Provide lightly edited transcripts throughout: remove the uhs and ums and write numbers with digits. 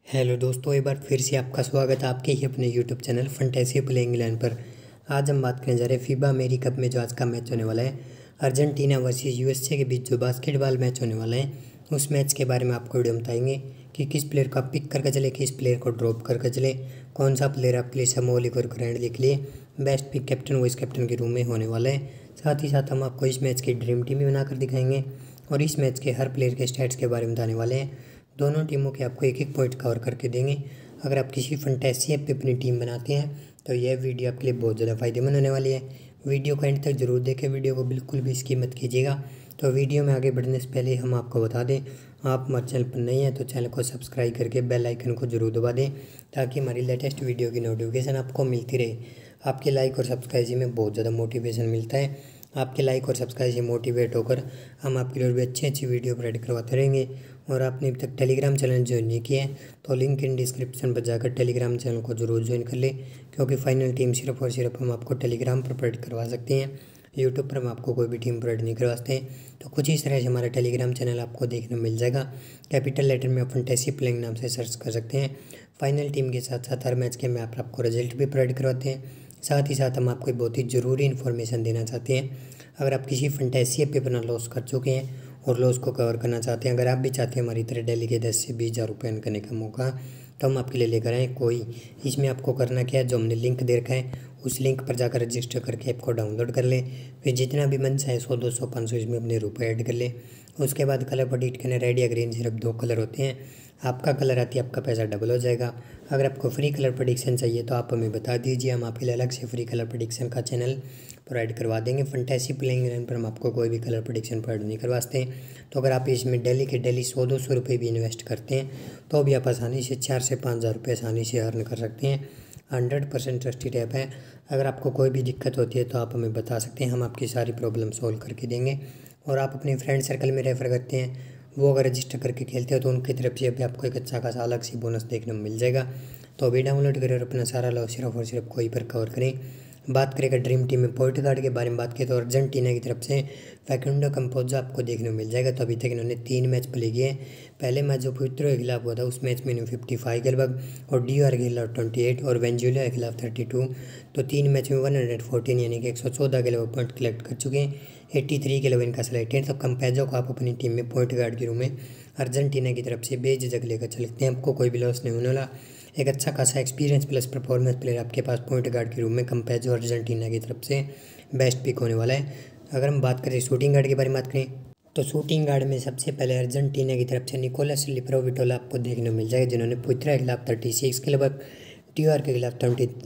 Hello दोस्तों, एक बार फिर से आपका स्वागत है आपके ही अपने YouTube channel fantasy playing eleven पर। आज हम बात करने जा रहे हैं फीबा अमेरी कप में जो आज का मैच होने वाला है अर्जेंटीना वर्सेस यूएसए के बीच जो बास्केटबॉल मैच होने वाला है उस मैच के बारे में आपको वीडियो में बताएंगे कि किस प्लेयर को आप पिक करके चले, किस प्लेयर को ड्रॉप करके चले, कौन सा प्लेयर आपके लिए समोलिक और ग्रैंडली के लिए best pick captain vice captain के रूम में होने वाला है। साथ ही साथ हम आपको इस मैच की ड्रीम टीम भी बनाकर दिखाएंगे और इस मैच के हर प्लेयर के स्टैट्स के बारे में बताने वाले हैं। दोनों टीमों के आपको एक एक पॉइंट कवर करके देंगे। अगर आप किसी फंटेसी ऐप पे अपनी टीम बनाते हैं तो यह वीडियो आपके लिए बहुत ज़्यादा फायदेमंद होने वाली है। वीडियो को एंड तक जरूर देखें, वीडियो को बिल्कुल भी स्किप मत कीजिएगा। तो वीडियो में आगे बढ़ने से पहले हम आपको बता दें, आप हमारे चैनल पर नए हैं तो चैनल को सब्सक्राइब करके बेल आइकन को जरूर दबा दें ताकि हमारी लेटेस्ट वीडियो की नोटिफिकेशन आपको मिलती रहे। आपके लाइक और सब्सक्राइब से हमें बहुत ज़्यादा मोटिवेशन मिलता है। आपके लाइक और सब्सक्राइब से मोटिवेट होकर हम आपके लिए भी अच्छी अच्छी वीडियो प्रोवाइड करवाते रहेंगे। और आपने अभी तक टेलीग्राम चैनल ज्वाइन नहीं किया है तो लिंक इन डिस्क्रिप्शन पर जाकर टेलीग्राम चैनल को जरूर ज्वाइन कर ले, क्योंकि फाइनल टीम सिर्फ और सिर्फ हम आपको टेलीग्राम पर प्रोवाइड करवा सकते हैं। यूट्यूब पर हम आपको कोई भी टीम प्रोवाइड नहीं करवाते हैं। तो कुछ इस तरह से हमारा टेलीग्राम चैनल आपको देखने मिल जाएगा। कैपिटल लेटर में फंटेसी प्लेइंग नाम से सर्च कर सकते हैं। फाइनल टीम के साथ साथ हर मैच के में आपको रिजल्ट भी प्रोवाइड करवाते हैं। साथ ही साथ हम आपको बहुत ही ज़रूरी इन्फॉर्मेशन देना चाहते हैं। अगर आप किसी फंटेसी ऐप पे अपना लॉस कर चुके हैं और लॉस को कवर करना चाहते हैं, अगर आप भी चाहते हैं हमारी तरह डेली के 10 से 20 हज़ार रुपये अर्न करने का मौका, तो हम आपके लिए लेकर आए कोई। इसमें आपको करना क्या है, जो हमने लिंक दे रखा है उस लिंक पर जाकर रजिस्टर करके ऐप को डाउनलोड कर लें। फिर जितना भी मन चाहे 100, 200, 500 इसमें अपने रुपये ऐड कर लें। उसके बाद कलर पर एडिट करने, रेड या ग्रीन सिर्फ 2 कलर होते हैं। आपका कलर आती है आपका पैसा डबल हो जाएगा। अगर आपको फ्री कलर प्रेडिक्शन चाहिए तो आप हमें बता दीजिए, हम आपके लिए अलग से फ्री कलर प्रेडिक्शन का चैनल प्रोवाइड करवा देंगे। फंटेसी प्लेइंग इलेवन पर हम आपको कोई भी कलर प्रेडिक्शन प्रोवाइड नहीं करवाते। तो अगर आप इसमें डेली के डेली 100-200 रुपये भी इन्वेस्ट करते हैं तो भी आप आसानी से 4 से 5 हज़ार रुपये आसानी से अर्न कर सकते हैं। 100% ट्रस्टेड ऐप है। अगर आपको कोई भी दिक्कत होती है तो आप हमें बता सकते हैं, हम आपकी सारी प्रॉब्लम सॉल्व करके देंगे। और आप अपने फ्रेंड सर्कल में रेफ़र करते हैं, वो अगर रजिस्टर करके खेलते हो तो उनकी तरफ से अभी आपको एक अच्छा खासा अलग सी बोनस देखने को मिल जाएगा। तो अभी डाउनलोड करें और अपना सारा लॉस सिर्फ और सिर्फ कोई पर कवर करें। बात करेगा ड्रीम टीम में पॉइंट गार्ड के बारे में बात करें तो अर्जेंटीना की तरफ से फैकुंडो कैम्पोज़ो आपको देखने को मिल जाएगा। तो अभी तक इन्होंने 3 मैच प्ले किए हैं। पहले मैच जो पुएर्तो के खिलाफ हुआ था उस मैच में इन्होंने 55 के लगभग, और डीआर के खिलाफ 28 और वेनेजुएला के खिलाफ 32। तो 3 मैच में 114 यानी कि 114 के लगभग पॉइंट कलेक्ट कर चुके हैं। 83 के लगभग इनका सिलेक्टेड। तो कैम्पोज़ो को आप अपनी टीम में पॉइंट गार्ड के रूम में अर्जेंटीना की तरफ से बेझिझक लेकर चलते हैं। आपको कोई भी लॉस नहीं होने वाला। एक अच्छा खासा एक्सपीरियंस प्लस परफॉर्मेंस प्लेयर आपके पास पॉइंट गार्ड के रूम में कैम्पोज़ो अर्जेंटीना की तरफ से बेस्ट पिक होने वाला है। अगर हम बात करें शूटिंग गार्ड के बारे में बात करें तो शूटिंग गार्ड में सबसे पहले अर्जेंटीना की तरफ से निकोलस लिप्रोविटोला आपको देखने को मिल जाएगा, जिन्होंने पुएर्तो के खिलाफ 36 के लगभग, डीआर के खिलाफ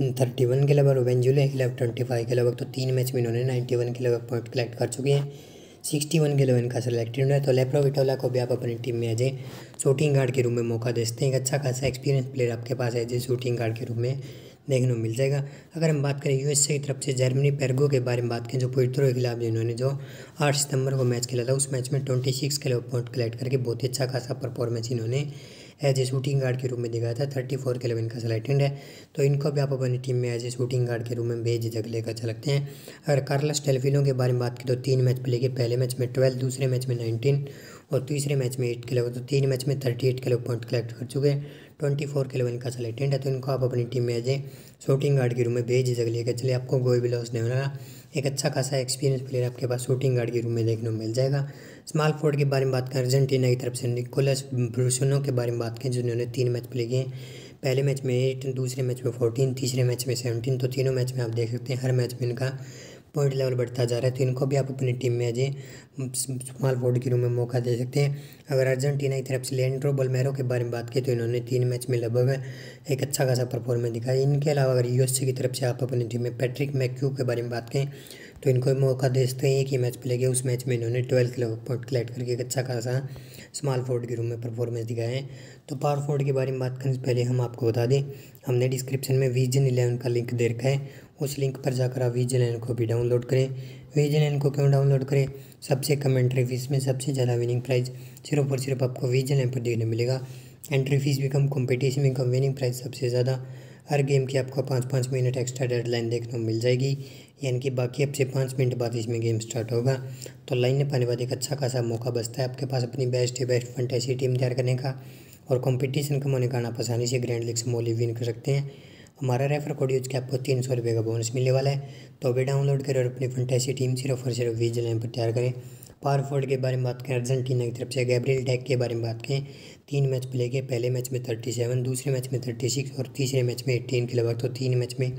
31 के लगभग और वेनेजुएला के खिलाफ 25 के लगभग। तो 3 मैच में इन्होंने 91 के लगभग पॉइंट कलेक्ट कर चुके हैं। 61 के लगभग इनका सिलेक्टेड है। तो लिप्रोविटोला को भी आप अपनी टीम में एज ए शूटिंग गार्ड के रूम में मौका दे सकते हैं। एक अच्छा खासा एक्सपीरियंस प्लेयर आपके पास एज ए शूटिंग गार्ड के रूम में देखने को मिल जाएगा। अगर हम बात करें यूएसए की तरफ से जर्मनी पेरगो के बारे में बात करें, जो पुएर्तो के खिलाफ इन्होंने जो 8 सितंबर को मैच खेला था उस मैच में 26 के पॉइंट कलेक्ट करके बहुत ही अच्छा खासा परफॉर्मेंस इन्होंने एज ए शूटिंग गार्ड के रूम में दिखाया था। 34 के 11 का सिलेक्टेड है। तो इनको भी आप अपनी टीम में एज ए शूटिंग गार्ड के रूम में बेझिझक लेकर चलते हैं। अगर कार्लोस टेल्फिनो के बारे में बात करें तो 3 मैच प्ले किए, पहले मैच में 12, दूसरे मैच में 19 और तीसरे मैच में 8 के लगभग। तो 3 मैच में 38 के पॉइंट कलेक्ट कर चुके हैं। 24 के 11 का सिलेक्टेड है। तो इनको आप अपनी टीम में एज ए शूटिंग गार्ड के रूम में बेझिझक लेकर चले, आपको कोई भी लॉस नहीं होना। एक अच्छा खासा एक्सपीरियंस प्लेयर आपके पास शूटिंग गार्ड के रूम में देखने को मिल जाएगा। स्मॉल फोर्ड के बारे में बात करें अर्जेंटीना की तरफ से निकोलस ब्रूसनो के बारे में बात करें, जिन्होंने 3 मैच प्ले किए, पहले मैच में 8, दूसरे मैच में 14, तीसरे मैच में 17। तो तीनों मैच में आप देख सकते हैं हर मैच में इनका पॉइंट लेवल बढ़ता जा रहा है। तो इनको भी आप अपनी टीम में एज ए स्मॉल फोर्ड के रूम में मौका दे सकते हैं। अगर अर्जेंटीना की तरफ से लेंड्रो बोल्मेरो के बारे में बात करें तो इन्होंने 3 मैच में लगभग एक अच्छा खासा परफॉर्मेंस दिखाया। इनके अलावा अगर यूएसए की तरफ से आप अपनी टीम में पैट्रिक मैक्यू के बारे में बात करें तो इनको मौका दे सकते हैं। एक ही मैच प्ले किया, उस मैच में इन्होंने 12 के पॉइंट कलेक्ट करके एक अच्छा खासा स्मॉल फोर्ड के रूम में परफॉर्मेंस दिखाया है। तो पावर फोर्ड के बारे में बात करने से पहले हम आपको बता दें, हमने डिस्क्रिप्शन में विजन 11 का लिंक दे रखा है। उस लिंक पर जाकर आप विजन 11 को भी डाउनलोड करें। विजन 11 को क्यों डाउनलोड करें? सबसे कम एंट्री फीस में सबसे ज़्यादा विनिंग प्राइस सिर्फ और सिर्फ आपको विजन 11 पर देखने मिलेगा। एंट्री फीस भी कम, कॉम्पिटिशन भी कम, विनिंग प्राइस सबसे ज़्यादा। हर गेम की आपको 5-5 मिनट एक्स्ट्रा डेडलाइन देखने को मिल जाएगी, यानी कि बाकी अब से 5 मिनट बाद इसमें गेम स्टार्ट होगा। तो लाइन में पाने बाद एक अच्छा खासा मौका बचता है आपके पास अपनी बेस्ट फंटेसी टीम तैयार करने का। और कंपटीशन कम होने के कारण आप आसानी से grand league small league win कर सकते हैं। हमारा रेफर कोड यूज के आपको 300 रुपये का बोनस मिलने वाला है। तो अभी डाउनलोड करें और अपनी फंटेसी टीम सिर्फ और सिर्फ विजिल पर तैयार करें। पावर फॉरवर्ड के बारे में बात करें, अर्जेंटीना की तरफ से गैब्रियल डेक के बारे में बात करें। 3 मैच प्ले किए, पहले मैच में 37, दूसरे मैच में 36 और तीसरे मैच में 18 क्लब। तो 3 मैच में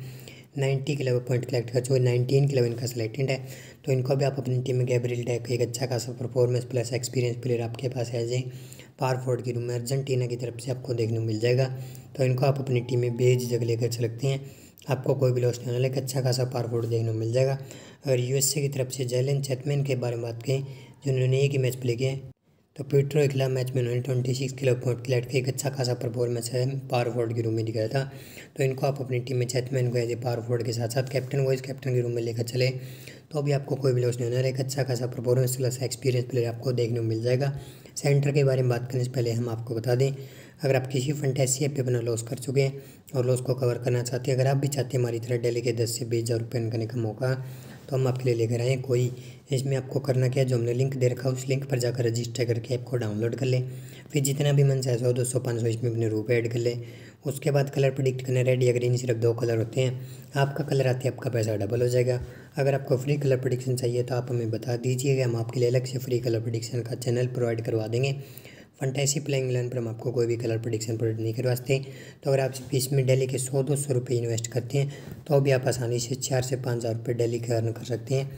90 क्लब पॉइंट कलेक्ट कर चुके, 19 क्लब इनका सिलेक्टेड है। तो इनको भी आप अपनी टीम में गैब्रियल डेक एक अच्छा खासा परफॉर्मेंस प्लस एक्सपीरियंस प्लेयर आपके पास है जाए पावर फॉरवर्ड के रूम में अर्जेंटीना की तरफ से आपको देखने को मिल जाएगा। तो इनको आप अपनी टीम में बेझिझक लेकर चलते हैं, आपको कोई भी लॉस नहीं होने वाला, अच्छा खासा पावर फॉरवर्ड देखने को मिल जाएगा। अगर यूएसए की तरफ से जैलन चैपमैन के बारे में बात करें, जिन्होंने एक ही मैच प्ले किया, तो पीट्रो के खिलाफ मैच में उन्होंने 26 क्लब पॉइंट कलेक्ट किया, एक अच्छा खासा परफॉर्मेंस है पावर फॉरवर्ड के रूम में दिखाया था। तो इनको आप अपनी टीम में चैपमैन को एज ए पावर फॉरवर्ड के साथ साथ कैप्टन वाइस कैप्टन के रूम में लेकर चले, तो भी आपको कोई भी लॉस नहीं होना है, एक अच्छा खासा परफॉर्मेंस प्लस एक्सपीरियंस प्लेयर आपको देखने को मिल जाएगा। सेंटर के बारे में बात करने से पहले हम आपको बता दें, अगर आप किसी फंटेसी ऐप पे अपना लॉस कर चुके हैं और लॉस को कवर करना चाहते हैं, अगर आप भी चाहते हैं हमारी तरह डेली के 10 से 20 हज़ार रुपये करने का मौका, तो हम आपके लिए लेकर आए कोई। इसमें आपको करना क्या है, जो हमने लिंक दे रखा है उस लिंक पर जाकर रजिस्टर करके ऐप को डाउनलोड कर लें। फिर जितना भी मन चाहे 100, 200, 500 इसमें अपने रुपये ऐड कर लें। उसके बाद कलर प्रेडिक्ट करने रेड या ग्रीन, सिर्फ 2 कलर होते हैं। आपका कलर आते ही आपका पैसा डबल हो जाएगा। अगर आपको फ्री कलर प्रेडिक्शन चाहिए तो आप हमें बता दीजिएगा, हम आपके लिए अलग से फ्री कलर प्रेडिक्शन का चैनल प्रोवाइड करवा देंगे। फंटेसी प्लेइंग इलेवन पर हम आपको कोई भी कलर प्रेडिक्शन प्रोवाइड नहीं करवाते। तो अगर आप इसमें डेली के 100-200 रुपये इन्वेस्ट करते हैं, तो भी आप आसानी से 4 से 5 हज़ार रुपये डेली के अर्न कर सकते हैं।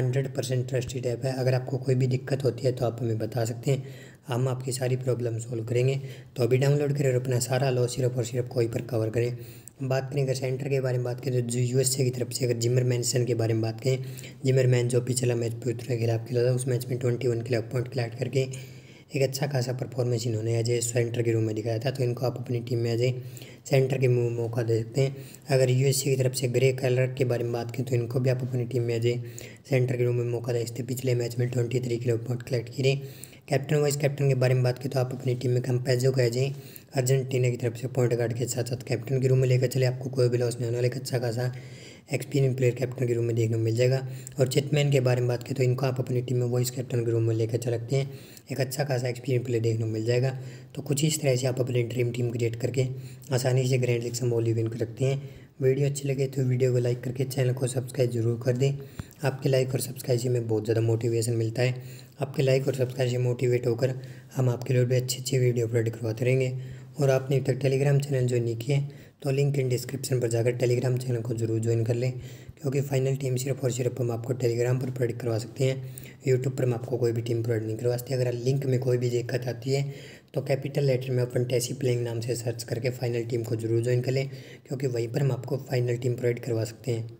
100% ट्रस्टेड ऐप है। अगर आपको कोई भी दिक्कत होती है तो आप हमें बता सकते हैं, हम आपकी सारी प्रॉब्लम सोल्व करेंगे। तो अभी डाउनलोड करें और अपना सारा लॉस सिर्फ और सिर्फ कोई पर कवर करें। बात करें अगर सेंटर के बारे में बात करें, तो जो यूएसए की तरफ से अगर जिमरमैन के बारे में बात करें, जिमरमैन जो पिछला मैच पीट्रो के खिलाफ खेला था, उस मैच में 21 क्लब पॉइंट कलेक्ट करके एक अच्छा खासा परफॉर्मेंस इन्होंने एज ए सेंटर के रूम में दिखाया था। तो इनको आप अपनी टीम में एज ए सेंटर के मौका दे सकते हैं। अगर यूएसए की तरफ से ग्रे कलर के बारे में बात करें, तो इनको भी आप अपनी टीम में एज ए सेंटर के रूम में मौका दे सकते हैं। पिछले मैच में 23 क्लब पॉइंट कलेक्ट किए। कैप्टन वाइस कैप्टन के बारे में बात करें, तो आप अपनी टीम में कैम्पेजो को एज ए अर्जेंटीना की तरफ से पॉइंट गार्ड के साथ साथ कैप्टन के रूम में लेकर चले, आपको कोई भी लॉस नहीं होने वाला, एक अच्छा खासा एक्सपीरियंस प्लेयर कैप्टन के रूम में देखने को मिल जाएगा। और चैपमैन के बारे में बात करें, तो इनको आप अपनी टीम में वॉइस कैप्टन के रूम में लेकर चल सकते हैं, एक अच्छा खासा एक्सपीरियंस प्लेयर देखने को मिल जाएगा। तो कुछ इस तरह से आप अपनी ड्रीम टीम क्रिएट करके आसानी से grand league small league win कर सकते हैं। वीडियो अच्छी लगे तो वीडियो को लाइक करके चैनल को सब्सक्राइब जरूर कर दें। आपके लाइक और सब्सक्राइब से हमें बहुत ज़्यादा मोटिवेशन मिलता है। आपके लाइक और सब्सक्राइब से मोटिवेट होकर हम आपके लिए भी अच्छी वीडियो अपलोड करवाते रहेंगे। और आपने अभी तक टेलीग्राम चैनल ज्वाइन नहीं किए, तो लिंक इन डिस्क्रिप्शन पर जाकर टेलीग्राम चैनल को जरूर ज्वाइन कर लें, क्योंकि फाइनल टीम सिर्फ और सिर्फ हम आपको टेलीग्राम पर प्रोवाइड करवा सकते हैं। यूट्यूब पर हम आपको कोई भी टीम प्रोवाइड नहीं करवा सकते। अगर लिंक में कोई भी दिक्कत आती है तो कैपिटल लेटर में फंटेसी प्लेइंग नाम से सर्च करके फाइनल टीम को जरूर ज्वाइन कर लें, क्योंकि वहीं पर हम आपको फाइनल टीम प्रोवाइड करवा सकते हैं।